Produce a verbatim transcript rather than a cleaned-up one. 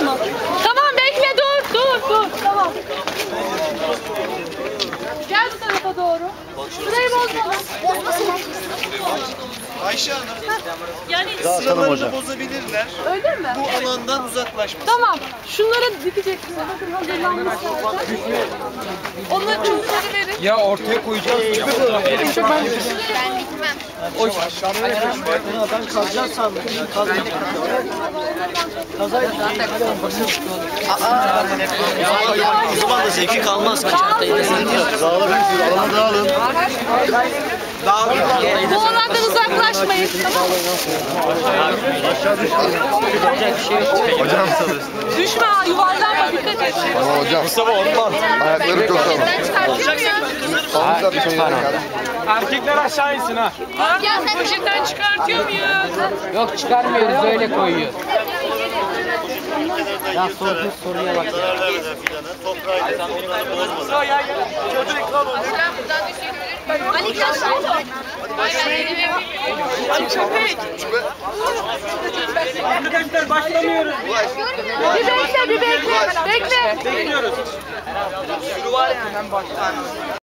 mı? Tamam bekle dur dur dur. Tamam. Gel bu tarafa doğru. Şurayı bozma. Ayşe Hanım, Yani sıralarını bozabilirler. öyle mi? Bu alandan uzaklaşmasın. Tamam. Şunları dikeceksiniz. Bakın hazırlanmış zaten. Onları çocukları verin. Ya ortaya koyacağız. Ben gitmem. O ben kazacağım sandım. Kazacağım. Kazaydı. O zaman da zevki kalmaz kaçaktaydı. Dağılın, alanı dağılın. Dağılın. Bu alandan uzaklaşmayın. Hocam. Düşme ha, yuvarlanma, dikkat et. Tamam hocam. Mustafa olmaz. Ayakları çok sağlam. Sağlıkla bir şey geldi. Erkekler aşağı insin ha. Ya sen poşetten çıkartıyor muyuz? Yok çıkarmıyoruz, böyle koyuyoruz. Ya sorduğun soruya bak. Zarar vermeden fidanı, toprağıyla onları bozmadan. Ali gel sen. Ali köpek. Arkadaşlar başlamıyoruz. Bir bekle, bir bekle. Bekle. Bekliyoruz.